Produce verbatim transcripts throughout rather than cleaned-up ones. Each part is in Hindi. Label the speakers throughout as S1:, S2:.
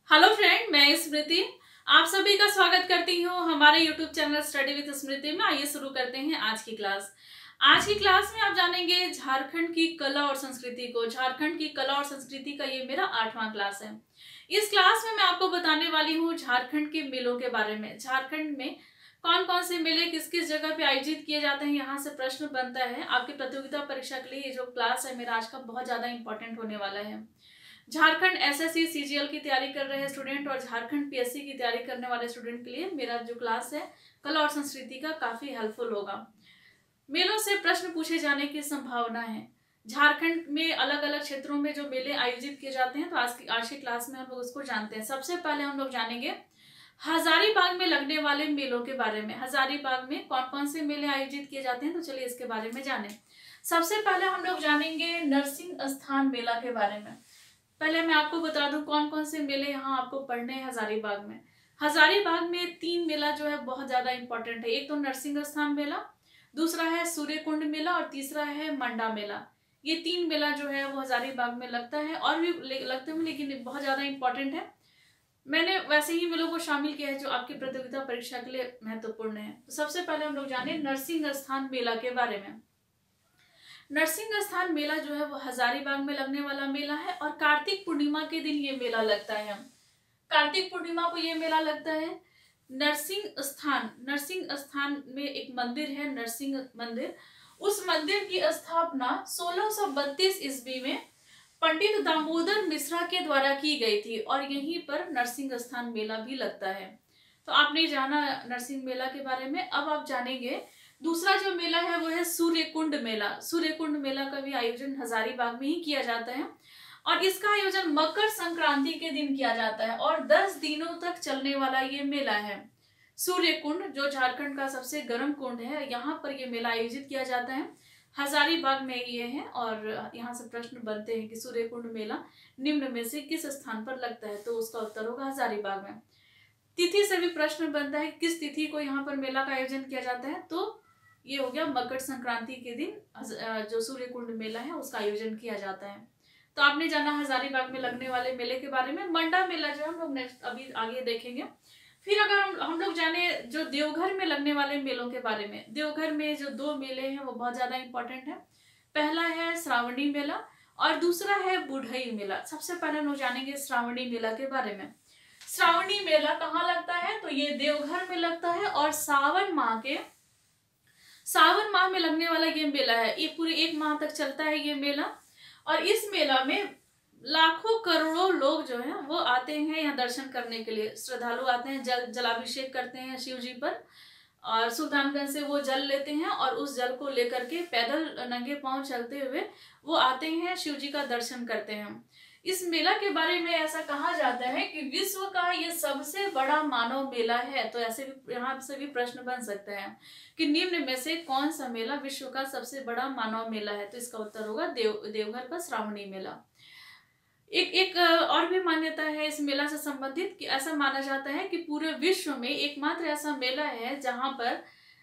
S1: हेलो फ्रेंड, मैं स्मृति आप सभी का स्वागत करती हूँ हमारे YouTube channel study with Smriti में। आइए शुरू करते हैं आज की क्लास। आज की क्लास में आप जानेंगे झारखंड की कला और संस्कृति को। झारखंड की कला और संस्कृति का ये मेरा आठवां क्लास है। इस क्लास में मैं आपको बताने वाली हूँ झारखंड के मेलों के बारे में। झारखंड में कौन कौन से मेले किस किस जगह पे आयोजित किए जाते हैं, यहाँ से प्रश्न बनता है। आपकी प्रतियोगिता परीक्षा के लिए ये जो क्लास है मेरा आज का बहुत ज्यादा इंपॉर्टेंट होने वाला है। झारखंड एसएससी सीजीएल की तैयारी कर रहे स्टूडेंट और झारखंड पीएससी की तैयारी करने वाले स्टूडेंट के लिए मेरा जो क्लास है कला और संस्कृति का काफी हेल्पफुल होगा। मेलों से प्रश्न पूछे जाने की संभावना है। झारखंड में अलग अलग क्षेत्रों में जो मेले आयोजित किए जाते हैं, तो आज की आज की क्लास में हम लोग उसको जानते हैं। सबसे पहले हम लोग जानेंगे हजारीबाग में लगने वाले मेलों के बारे में। हजारीबाग में कौन कौन से मेले आयोजित किए जाते हैं, तो चलिए इसके बारे में जानें। सबसे पहले हम लोग जानेंगे नरसिंह स्थान मेला के बारे में। पहले मैं आपको बता दूं कौन कौन से मेले यहाँ आपको पढ़ने हैं हजारीबाग में। हजारीबाग में तीन मेला जो है बहुत ज्यादा इंपॉर्टेंट है। एक तो नरसिंह स्थान मेला, दूसरा है सूर्यकुंड मेला और तीसरा है मंडा मेला। ये तीन मेला जो है वो हजारीबाग में लगता है, और भी लगते हैं लेकिन बहुत ज्यादा इंपॉर्टेंट है। मैंने वैसे ही मेलों को शामिल किया है जो आपकी प्रतियोगिता परीक्षा के लिए महत्वपूर्ण है। तो सबसे पहले हम लोग जाने नरसिंह स्थान मेला के बारे में। नरसिंह स्थान मेला जो है वो हजारीबाग में लगने वाला मेला है और कार्तिक पूर्णिमा के दिन ये मेला लगता है। कार्तिक पूर्णिमा को ये मेला लगता है। नरसिंह स्थान नरसिंह स्थान में एक मंदिर है, नरसिंह मंदिर। उस मंदिर की स्थापना सोलह सौ बत्तीस ईस्वी में पंडित दामोदर मिश्रा के द्वारा की गई थी और यहीं पर नरसिंह स्थान मेला भी लगता है। तो आपने जाना नरसिंह मेला के बारे में। अब आप जानेंगे दूसरा जो मेला है वो है सूर्यकुंड मेला। सूर्यकुंड मेला का भी आयोजन हजारीबाग में ही किया जाता है और इसका आयोजन मकर संक्रांति के दिन किया जाता है और दस दिनों तक चलने वाला ये मेला है। सूर्यकुंड जो झारखंड का सबसे गर्म कुंड है, यहाँ पर ये मेला आयोजित किया जाता है। हजारीबाग में ये है और यहाँ से प्रश्न बनते हैं कि सूर्यकुंड मेला निम्न में से किस स्थान पर लगता है, तो उसका उत्तर होगा हजारीबाग में। तिथि से भी प्रश्न बनता है किस तिथि को यहाँ पर मेला का आयोजन किया जाता है, तो ये हो गया मकर संक्रांति के दिन जो सूर्यकुंड मेला है उसका आयोजन किया जाता है। तो आपने जाना हजारीबाग में लगने वाले मेले के बारे में। मंडा मेला जो हम लोग नेक्स्ट अभी आगे देखेंगे। फिर अगर हम हम लोग जाने जो देवघर में लगने वाले मेलों के बारे में। देवघर में जो दो मेले हैं वो बहुत ज्यादा इंपॉर्टेंट है। पहला है श्रावणी मेला और दूसरा है बुढ़ई मेला। सबसे पहले हम लोग जानेंगे श्रावणी मेला के बारे में। श्रावणी मेला कहाँ लगता है, तो ये देवघर में लगता है और सावन माह के सावन माह में लगने वाला ये मेला है। ये पूरे एक माह तक चलता है ये मेला और इस मेला में लाखों करोड़ों लोग जो हैं वो आते हैं यहाँ दर्शन करने के लिए। श्रद्धालु आते हैं, जल जलाभिषेक करते हैं शिव जी पर और सुल्तानगंज से वो जल लेते हैं और उस जल को लेकर के पैदल नंगे पांव चलते हुए वो आते हैं, शिव जी का दर्शन करते हैं। इस मेला के बारे में ऐसा कहा जाता है कि विश्व का ये सबसे बड़ा मानव मेला है। तो ऐसे भी यहाँ से भी प्रश्न बन सकते हैं कि निम्न में से कौन सा मेला विश्व का सबसे बड़ा मानव मेला है, तो इसका उत्तर होगा देव देवघर का श्रावणी मेला। एक एक और भी मान्यता है इस मेला से संबंधित कि ऐसा माना जाता है कि पूरे विश्व में एकमात्र ऐसा मेला है जहां पर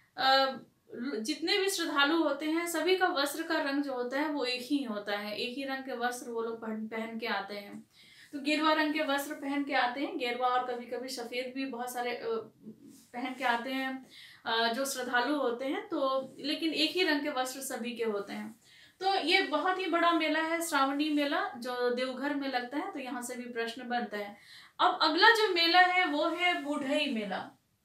S1: जितने भी श्रद्धालु होते हैं सभी का वस्त्र का रंग जो होता है वो एक ही होता है। एक ही रंग के वस्त्र वो लोग पहन के आते हैं। तो गेरुआ रंग के वस्त्र पहन के आते हैं, गेरुआ और कभी कभी सफेद भी बहुत सारे पहन के आते हैं जो श्रद्धालु होते हैं। तो लेकिन एक ही रंग के वस्त्र सभी के होते हैं। तो ये बहुत ही बड़ा मेला है श्रावणी मेला जो देवघर में लगता है। तो यहाँ से भी प्रश्न बनता है। अब अगला जो मेला है वो है बुढ़ई मेला।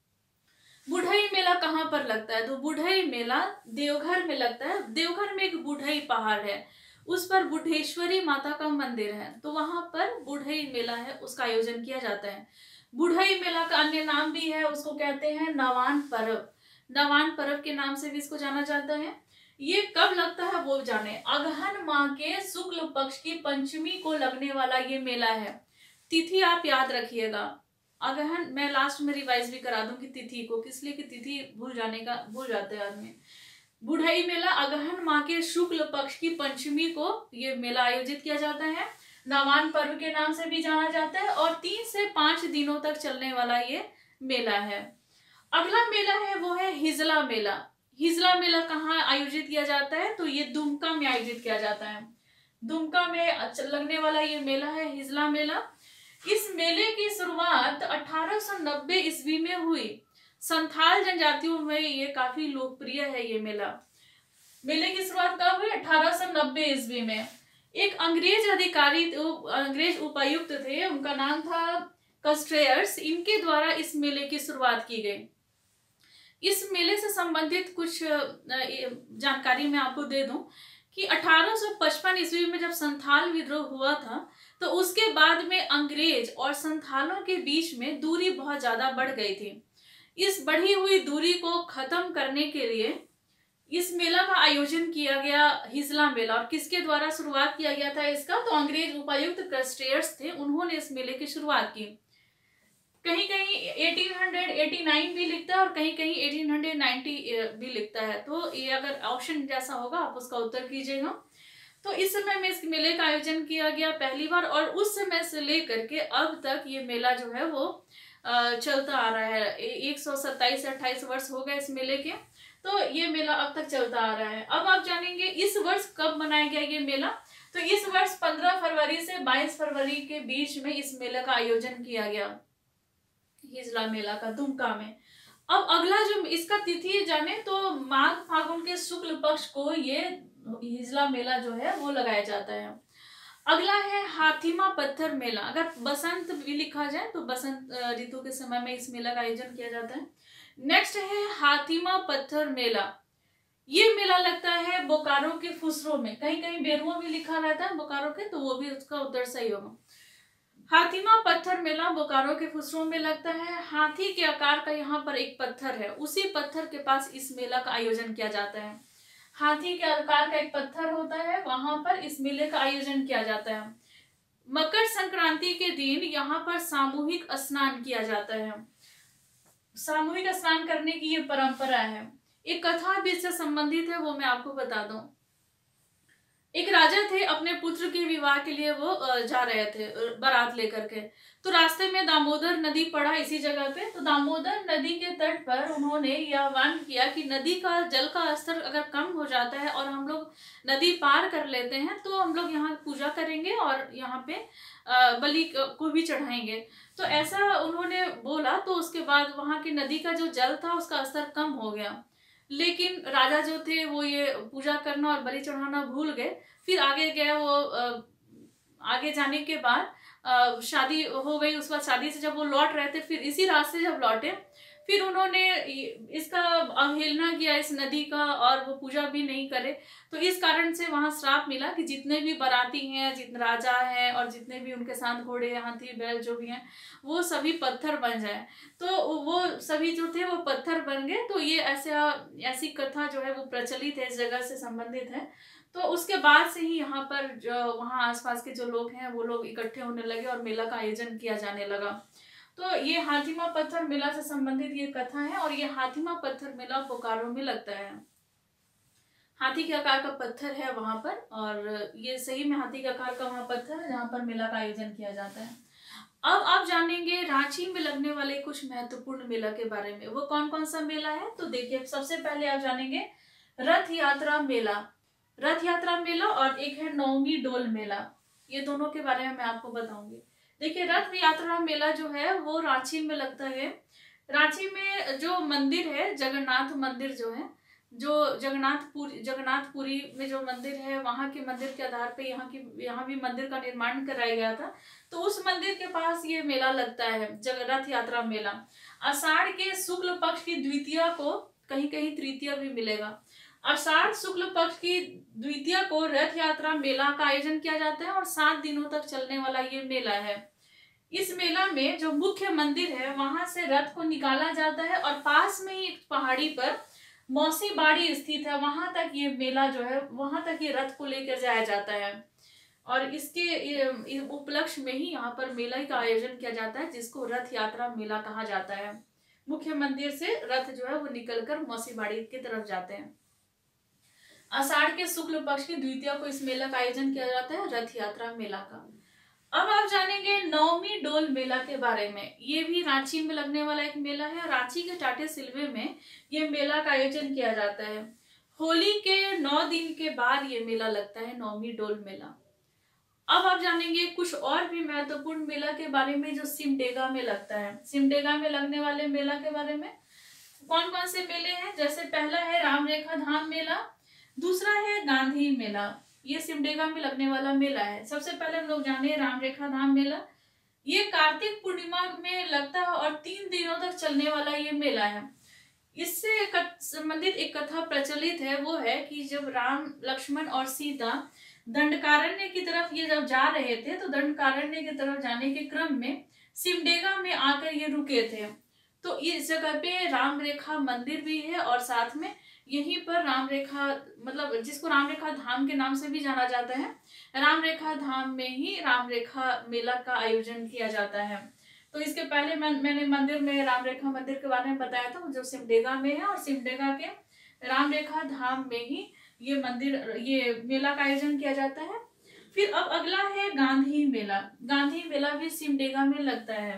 S1: बुढ़ई मेला कहाँ पर लगता है, तो बुढ़ई मेला देवघर में लगता है। देवघर में एक बुढ़ई पहाड़ है, उस पर बुढ़ेश्वरी माता का मंदिर है, तो वहां पर बुढ़ई मेला है उसका आयोजन किया जाता है। बुढ़ई मेला का अन्य नाम भी है, उसको कहते हैं नवान पर्व। नवान पर्व के नाम से भी इसको जाना जाता है। ये कब लगता है वो जाने। अगहन माह के शुक्ल पक्ष की पंचमी को लगने वाला ये मेला है। तिथि आप याद रखिएगा। अगहन मैं लास्ट में रिवाइज भी करा दूं कि तिथि को, किस लिए कि तिथि भूल जाने का भूल जाते हैं आदमी। बुढ़ई मेला अगहन माह के शुक्ल पक्ष की पंचमी को ये मेला आयोजित किया जाता है। नवान पर्व के नाम से भी जाना जाता है और तीन से पांच दिनों तक चलने वाला ये मेला है। अगला मेला है वो है हिजला मेला। हिजला मेला कहाँ आयोजित किया जाता है, तो ये दुमका में आयोजित किया जाता है। दुमका में लगने वाला ये मेला है हिजला मेला। इस मेले की शुरुआत अठारह सौ नब्बे ईस्वी में हुई। संथाल जनजातियों में ये काफी लोकप्रिय है ये मेला। मेले की शुरुआत कब हुई? अठारह सौ नब्बे ईस्वी में। एक अंग्रेज अधिकारी, अंग्रेज उपायुक्त थे, उनका नाम था कस्ट्रेयर्स, इनके द्वारा इस मेले की शुरुआत की गई। इस मेले से संबंधित कुछ जानकारी मैं आपको दे दूं कि अठारह सौ पचपन ईस्वी में जब संथाल विद्रोह हुआ था तो उसके बाद में अंग्रेज और संथालों के बीच में दूरी बहुत ज्यादा बढ़ गई थी। इस बढ़ी हुई दूरी को खत्म करने के लिए इस मेला का आयोजन किया गया, हिजला मेला। और किसके द्वारा शुरुआत किया गया था इसका? तो अंग्रेज उपायुक्त कस्ट्रेयर्स थे, उन्होंने इस मेले की शुरुआत की। कहीं कहीं अठारह सौ नवासी भी लिखता है और कहीं कहीं अठारह सौ नब्बे भी लिखता है, तो ये अगर ऑप्शन जैसा होगा आप उसका उत्तर कीजिएगा। तो इस समय में इस मेले का आयोजन किया गया पहली बार, और उस समय से लेकर के अब तक ये मेला जो है वो चलता आ रहा है। एक सौ सत्ताईस अट्ठाईस वर्ष हो गए इस मेले के, तो ये मेला अब तक चलता आ रहा है। अब आप जानेंगे इस वर्ष कब मनाया गया ये मेला। तो इस वर्ष पंद्रह फरवरी से बाईस फरवरी के बीच में इस मेले का आयोजन किया गया, हिजला मेला का, दुमका में। अब अगला जो इसका तिथि जाने तो माघ फागुन के शुक्ल पक्ष को ये हिजला मेला जो है वो लगाया जाता है। अगला है हाथीमा पत्थर मेला। अगर बसंत भी लिखा जाए तो बसंत ऋतु के समय में इस मेला का आयोजन किया जाता है। नेक्स्ट है हाथीमा पत्थर मेला। ये मेला लगता है बोकारो के फुसरो में, कहीं कहीं बेरुआ भी लिखा रहता है बोकारो के, तो वो भी उसका उत्तर सही होगा। हाथीमा पत्थर मेला बोकारो के फुसरो में लगता है। हाथी के आकार का यहाँ पर एक पत्थर है, उसी पत्थर के पास इस मेला का आयोजन किया जाता है। हाथी के आकार का एक पत्थर होता है, वहां पर इस मेले का आयोजन किया जाता है। मकर संक्रांति के दिन यहाँ पर सामूहिक स्नान किया जाता है। सामूहिक स्नान करने की ये परंपरा है। एक कथा भी इससे संबंधित है, वो मैं आपको बता दूं। एक राजा थे, अपने पुत्र के विवाह के लिए वो जा रहे थे बारात लेकर के, तो रास्ते में दामोदर नदी पड़ा इसी जगह पे। तो दामोदर नदी के तट पर उन्होंने यह आह्वान किया कि नदी का जल का स्तर अगर कम हो जाता है और हम लोग नदी पार कर लेते हैं तो हम लोग यहाँ पूजा करेंगे और यहाँ पे बलि को भी चढ़ाएंगे। तो ऐसा उन्होंने बोला, तो उसके बाद वहां की नदी का जो जल था उसका स्तर कम हो गया। लेकिन राजा जो थे वो ये पूजा करना और बलि चढ़ाना भूल गए। फिर आगे गए, वो आगे जाने के बाद शादी हो गई। उस बाद शादी से जब वो लौट रहे थे, फिर इसी रास्ते जब लौटे, फिर उन्होंने इसका अवहेलना किया इस नदी का, और वो पूजा भी नहीं करे। तो इस कारण से वहां श्राप मिला कि जितने भी बाराती हैं, जितने राजा हैं और जितने भी उनके साथ घोड़े, हाथी, बैल जो भी हैं, वो सभी पत्थर बन जाए। तो वो सभी जो थे वो पत्थर बन गए। तो ये ऐसा ऐसी कथा जो है वो प्रचलित है, इस जगह से संबंधित है। तो उसके बाद से ही यहाँ पर जो वहाँ आसपास के जो लोग हैं वो लोग इकट्ठे होने लगे और मेला का आयोजन किया जाने लगा। तो ये हाथीमा पत्थर मेला से संबंधित ये कथा है, और ये हाथीमा पत्थर मेला बोकारो में लगता है। हाथी के आकार का पत्थर है वहां पर, और ये सही में हाथी के आकार का वहां पत्थर है जहाँ पर मेला का आयोजन किया जाता है। अब आप जानेंगे रांची में लगने वाले कुछ महत्वपूर्ण मेला के बारे में। वो कौन कौन सा मेला है? तो देखिए, सबसे पहले आप जानेंगे रथ यात्रा मेला। रथ यात्रा मेला और एक है नवमी डोल मेला, ये दोनों के बारे में मैं आपको बताऊंगी। देखिए, रथ यात्रा मेला जो है वो रांची में लगता है। रांची में जो मंदिर है, जगन्नाथ मंदिर जो है, जो जगन्नाथपुरी जगन्नाथपुरी में जो मंदिर है, वहां के मंदिर के आधार पे यहाँ की यहाँ भी मंदिर का निर्माण कराया गया था। तो उस मंदिर के पास ये मेला लगता है, जग रथ यात्रा मेला। आषाढ़ के शुक्ल पक्ष की द्वितीया को, कहीं कहीं तृतीया भी मिलेगा, आषाढ़ शुक्ल पक्ष की द्वितीया को रथ यात्रा मेला का आयोजन किया जाता है और सात दिनों तक चलने वाला ये मेला है। इस मेला में जो मुख्य मंदिर है वहां से रथ को निकाला जाता है, और पास में ही एक पहाड़ी पर मौसी बाड़ी स्थित है, वहां तक ये मेला जो है, वहां तक ये रथ को लेकर जाया जाता है। और इसके उपलक्ष्य में ही यहाँ पर मेला का आयोजन किया जाता है, जिसको रथ यात्रा मेला कहा जाता है। मुख्य मंदिर से रथ जो है वो निकलकर मौसी बाड़ी की तरफ जाते हैं। आषाढ़ के शुक्ल पक्ष की द्वितीया को इस मेला का आयोजन किया जाता है, रथ यात्रा मेला का। अब आप जानेंगे नवमी डोल मेला के बारे में। ये भी रांची में लगने वाला एक मेला है। रांची के टाटे सिल्वे में ये मेला का आयोजन किया जाता है। होली के नौ दिन के बाद ये मेला लगता है, नवमी डोल मेला। अब आप जानेंगे कुछ और भी महत्वपूर्ण मेला के बारे में जो सिमडेगा में लगता है। सिमडेगा में लगने वाले मेला के बारे में कौन कौन से मेले हैं, जैसे पहला है राम रेखा धाम मेला, दूसरा है गांधी मेला। ये सिमडेगा में लगने वाला मेला है। सबसे पहले हम लोग जाने राम रेखा धाम मेला। ये कार्तिक पूर्णिमा में लगता है और तीन दिनों तक चलने वाला ये मेला है। इससे संबंधित एक कथा प्रचलित है, वो है कि जब राम लक्ष्मण और सीता दंडकारण्य की तरफ ये जब जा रहे थे तो दंडकारण्य की तरफ जाने के क्रम में सिमडेगा में आकर ये रुके थे। तो इस जगह पे राम रेखा मंदिर भी है और साथ में यहीं पर राम रेखा मतलब जिसको राम रेखा धाम के नाम से भी जाना जाता है, राम रेखा धाम में ही राम रेखा मेला का आयोजन किया जाता है। तो इसके पहले मैं, मैंने मंदिर में राम रेखा मंदिर के बारे में बताया था जो सिमडेगा में है, और सिमडेगा के राम रेखा धाम में ही ये मंदिर ये मेला का आयोजन किया जाता है। फिर अब अगला है गांधी मेला। गांधी मेला भी सिमडेगा में लगता है।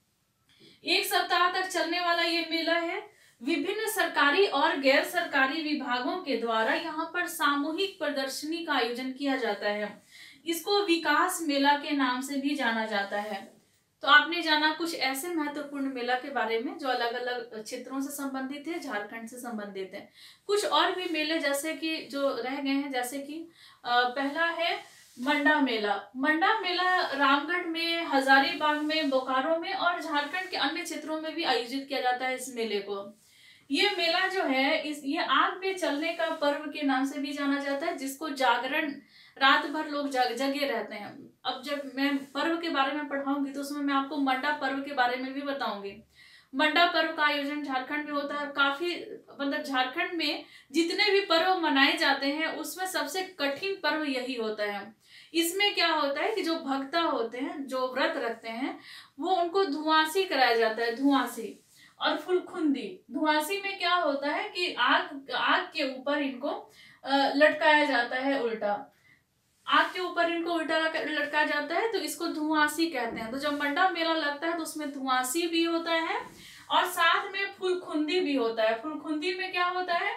S1: एक सप्ताह तक चलने वाला ये मेला है। विभिन्न सरकारी और गैर सरकारी विभागों के द्वारा यहाँ पर सामूहिक प्रदर्शनी का आयोजन किया जाता है। इसको विकास मेला के नाम से भी जाना जाता है। तो आपने जाना कुछ ऐसे महत्वपूर्ण मेला के बारे में जो अलग अलग क्षेत्रों से संबंधित है, झारखंड से संबंधित है। कुछ और भी मेले जैसे कि जो रह गए हैं, जैसे कि पहला है मंडा मेला। मंडा मेला रामगढ़ में, हजारीबाग में, बोकारो में और झारखंड के अन्य क्षेत्रों में भी आयोजित किया जाता है इस मेले को। ये मेला जो है इस ये आग पे चलने का पर्व के नाम से भी जाना जाता है, जिसको जागरण रात भर लोग जग जगे रहते हैं। अब जब मैं पर्व के बारे में पढ़ाऊंगी तो उसमें मैं आपको मंडा पर्व के बारे में भी बताऊंगी। मंडा पर्व का आयोजन झारखंड में होता है। काफी मतलब झारखंड में जितने भी पर्व मनाए जाते हैं उसमें सबसे कठिन पर्व यही होता है। इसमें क्या होता है कि जो भक्ता होते हैं, जो व्रत रखते हैं, वो उनको धुआंसी कराया जाता है, धुआंसी और फुलखुंदी। धुआंसी में क्या होता है कि आग आग के ऊपर इनको लटकाया जाता है, उल्टा आग के ऊपर इनको उल्टा लटकाया जाता है, तो इसको धुआंसी कहते हैं। तो जब मंडा मेला लगता है तो उसमें धुआंसी भी होता है और साथ में फुलखुंदी भी होता है। फुलखुंदी में क्या होता है,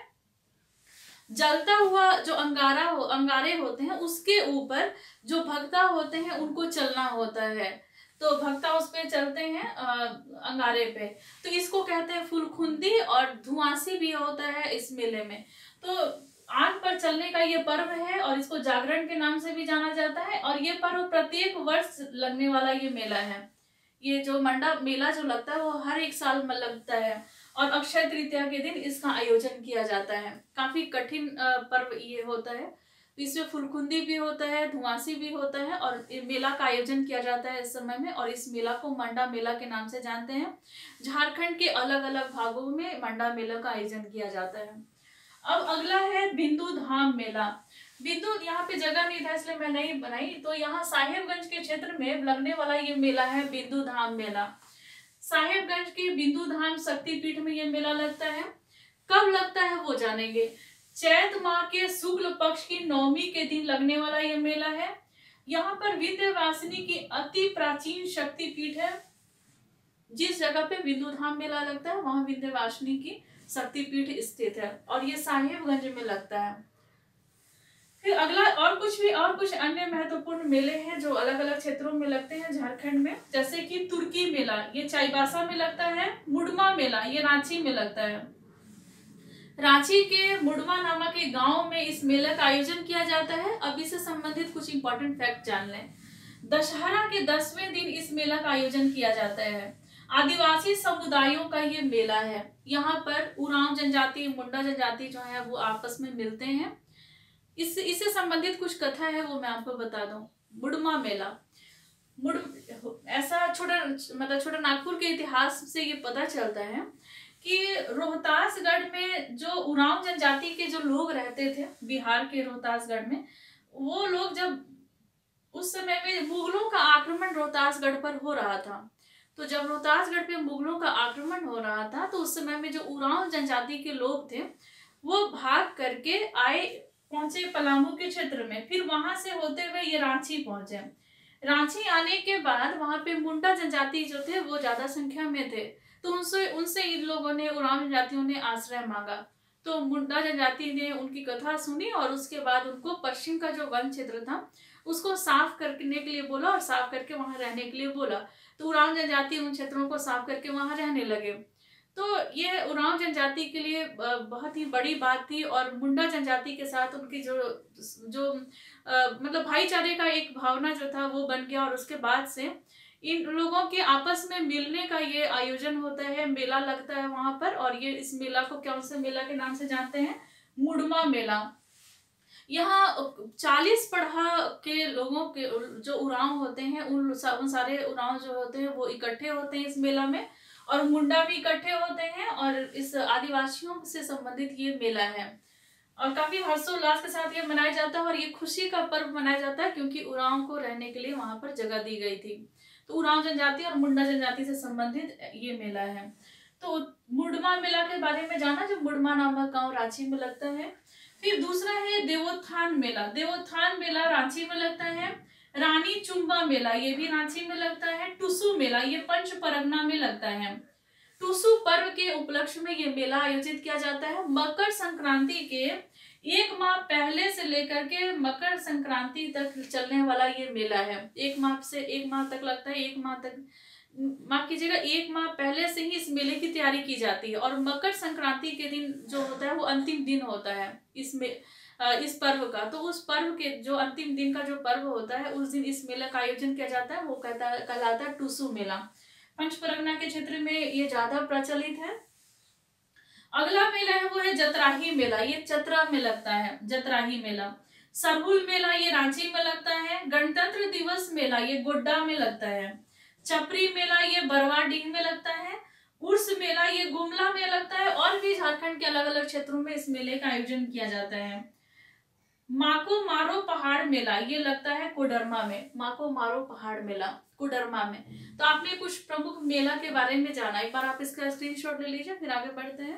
S1: जलता हुआ जो अंगारा हो अंगारे होते हैं उसके ऊपर जो भक्ता होते हैं उनको चलना होता है। तो भक्ता उस पे चलते हैं अंगारे पे, तो इसको कहते हैं फुलखुंदी। और धुआंसी भी होता है इस मेले में। तो आग पर चलने का ये पर्व है और इसको जागरण के नाम से भी जाना जाता है। और ये पर्व प्रत्येक वर्ष लगने वाला ये मेला है। ये जो मंडा मेला जो लगता है वो हर एक साल में लगता है और अक्षय तृतीया के दिन इसका आयोजन किया जाता है। काफी कठिन पर्व ये होता है। इसमें फुलखुंदी भी होता है, धुआंसी भी होता है और मेला का आयोजन किया जाता है इस समय में। और इस मेला को मंडा मेला के नाम से जानते हैं। झारखंड के अलग अलग भागों में मंडा मेला का आयोजन किया जाता है। अब अगला है बिंदु धाम मेला। बिंदु यहाँ पे जगह नहीं था इसलिए मैं नहीं बनाई, तो यहाँ साहेबगंज के क्षेत्र में लगने वाला ये मेला है बिंदु धाम मेला। साहेबगंज के बिंदु धाम शक्तिपीठ में ये मेला लगता है। कब लगता है वो जानेंगे। चैत माह के शुक्ल पक्ष की नवमी के दिन लगने वाला ये मेला है। यहाँ पर विंध्यवासिनी की अति प्राचीन शक्तिपीठ है। जिस जगह पे बिंदु धाम मेला लगता है वहां विंध्यवासिनी की शक्तिपीठ स्थित है और ये साहेबगंज में लगता है। फिर अगला और कुछ भी और कुछ अन्य महत्वपूर्ण मेले हैं जो अलग अलग क्षेत्रों में लगते हैं झारखंड में, जैसे कि तुर्की मेला, ये चाईबासा में लगता है। मुडमा मेला ये रांची में लगता है। रांची के मुडमा नामक एक गांव में इस मेले का आयोजन किया जाता है। अब इससे संबंधित कुछ इंपॉर्टेंट फैक्ट जान लें। दशहरा के दसवें दिन इस मेला का आयोजन किया जाता है। आदिवासी समुदायों का ये मेला है। यहाँ पर उरांव जनजाति, मुंडा जनजाति जो है वो आपस में मिलते हैं। इस इससे संबंधित कुछ कथा है वो मैं आपको बता दूं। मुडमा मेला मुड ऐसा छोटा मतलब छोटा नागपुर के इतिहास से ये पता चलता है कि रोहतासगढ़ में जो उरांव जनजाति के जो लोग रहते थे बिहार के रोहतासगढ़ में, वो लोग जब उस समय में मुगलों का आक्रमण रोहतासगढ़ पर हो रहा था, तो जब रोहतासगढ़ पे मुगलों का आक्रमण हो रहा था तो उस समय में जो उरांव जनजाति के लोग थे वो भाग करके आए, पहुंचे पलामू के क्षेत्र में। फिर वहां से होते हुए ये रांची पहुंचे। रांची आने के बाद वहां पे मुंडा जनजाति जो थे वो ज्यादा संख्या में थे, तो उनसे उनसे इन लोगों ने उरांव जनजातियों ने आश्रय मांगा। तो मुंडा जनजाति ने उनकी कथा सुनी और उसके बाद उनको पश्चिम का जो वन क्षेत्र था उसको साफ करने के लिए बोला और साफ करके वहां रहने के लिए बोला। तो उरांव जनजाति उन क्षेत्रों को साफ करके वहां रहने लगे। तो ये उरांव जनजाति के लिए बहुत ही बड़ी बात थी और मुंडा जनजाति के साथ उनकी जो जो आ, मतलब भाईचारे का एक भावना जो था वो बन गया। और उसके बाद से इन लोगों के आपस में मिलने का ये आयोजन होता है, मेला लगता है वहां पर। और ये इस मेला को कौन से मेला के नाम से जानते हैं? मुड़मा मेला। यहाँ चालीस पढ़ा के लोगों के जो उरांव होते हैं उन, उन सारे उरांव जो होते हैं वो इकट्ठे होते हैं इस मेला में, और मुंडा भी इकट्ठे होते हैं। और इस आदिवासियों से संबंधित ये मेला है और काफी हर्षोल्लास के साथ ये मनाया जाता है। और ये खुशी का पर्व मनाया जाता है क्योंकि उरांव को रहने के लिए वहां पर जगह दी गई थी। तो उरांव जनजाति और मुंडा जनजाति से संबंधित ये मेला है। तो मुड़मा मेला के बारे में जाना, जो मुड़मा नामक गांव रांची में लगता है। फिर दूसरा है देवोत्थान मेला। देवोत्थान मेला रांची में लगता है। रानी चुम्बा मेला ये भी रांची में लगता है। टुसु मेला ये पंच परगना में लगता है। टुसु पर्व के उपलक्ष्य में ये मेला आयोजित किया जाता है। मकर संक्रांति के एक माह पहले से लेकर के मकर संक्रांति तक चलने वाला ये मेला है। एक माह से एक माह तक लगता है। एक माह तक माफ कीजिएगा, एक माह पहले से ही इस मेले की तैयारी की जाती है। और मकर संक्रांति के दिन जो होता है वो अंतिम दिन होता है इसमें इस पर्व का। तो उस पर्व के जो अंतिम दिन का जो पर्व होता है उस दिन इस मेले का आयोजन किया जाता है। वो कहता कहलाता है टुसु मेला। पंच परगना के क्षेत्र में ये ज्यादा प्रचलित है। अगला मेला है वो है जतराही मेला। ये चतरा में लगता है, जतराही मेला। सरहुल मेला ये रांची में लगता है। गणतंत्र दिवस मेला ये गोड्डा में लगता है। चपरी मेला ये बरवाडीह में लगता है। उर्स मेला ये गुमला में लगता है। और भी झारखंड के अलग अलग क्षेत्रों में इस मेले का आयोजन किया जाता है। माको मारो पहाड़ मेला ये लगता है कोडरमा में। माको मारो पहाड़ मेला कोडरमा में। तो आपने कुछ प्रमुख मेला के बारे में जाना। एक बार आप इसका स्क्रीनशॉट ले लीजिए, फिर आगे बढ़ते हैं।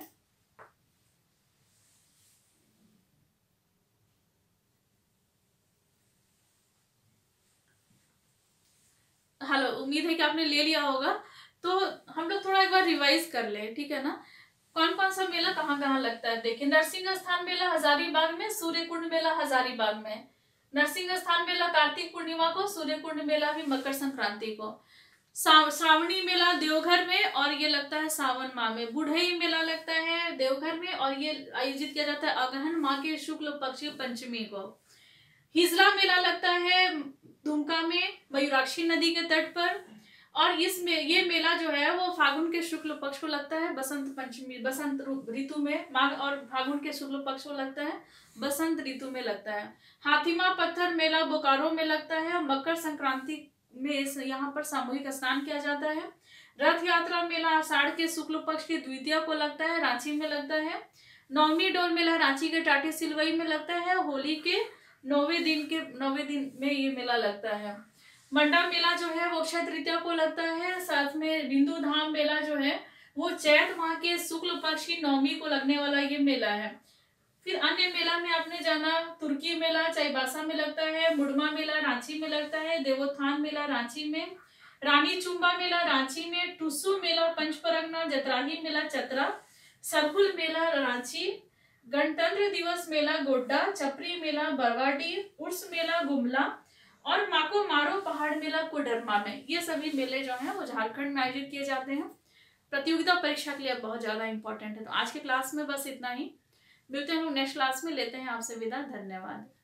S1: हेलो, उम्मीद है कि आपने ले लिया होगा। तो हम लोग थोड़ा एक बार रिवाइज कर ले, ठीक है ना। कौन कौन सा मेला कहाँ कहाँ लगता है देखिए। नरसिंह स्थान मेला हजारीबाग में। सूर्य कुंड मेला हजारीबाग में। नरसिंह स्थान मेला कार्तिक पूर्णिमा को। सूर्य कुंड मेला भी मकर संक्रांति को। श्रावणी मेला देवघर में और ये लगता है सावन माह में। बुढ़ई मेला लगता है देवघर में और ये आयोजित किया जाता है अगहन माह के शुक्ल पक्ष पंचमी को। हिजला मेला लगता है दुमका में मयूराक्षी नदी के तट पर। और इसमें ये मेला जो है वो फागुन के शुक्ल पक्ष को लगता है बसंत पंचमी बसंत ऋतु में। माघ और फागुन के शुक्ल पक्ष को लगता है बसंत ऋतु में लगता है। हाथीमा पत्थर मेला बोकारो में लगता है। मकर संक्रांति में इस यहाँ पर सामूहिक स्नान किया जाता है। रथ यात्रा मेला आषाढ़ के शुक्ल पक्ष की द्वितीया को लगता है, रांची में लगता है। नवमी डोल मेला रांची के टाटी सिलवई में लगता है। होली के नौवे दिन के नौवे दिन में ये मेला लगता है। मंडा मेला जो है वो अक्षय तृतीया को लगता है। साथ में बिंदु धाम मेला जो है वो चैत माह के शुक्ल पक्ष की नौमी को लगने वाला ये मेला है। फिर अन्य मेला में आपने जाना तुर्की मेला चाईबासा में लगता है। मुड़मा मेला रांची में लगता है। देवोत्थान मेला रांची में। रानी चुम्बा मेला रांची में। टुसु मेला पंचपरगना। जतराही मेला चतरा। सरहुल मेला रांची। गणतंत्र दिवस मेला गोड्डा। चपरी मेला बरवाडीह। उर्स मेला गुमला और माको मारो पहाड़ मेला कोडरमा में। ये सभी मेले जो हैं वो झारखंड में आयोजित किए जाते हैं। प्रतियोगिता परीक्षा के लिए बहुत ज्यादा इंपॉर्टेंट है। तो आज के क्लास में बस इतना ही। मिलते हैं हम नेक्स्ट क्लास में। लेते हैं आपसे विदा। धन्यवाद।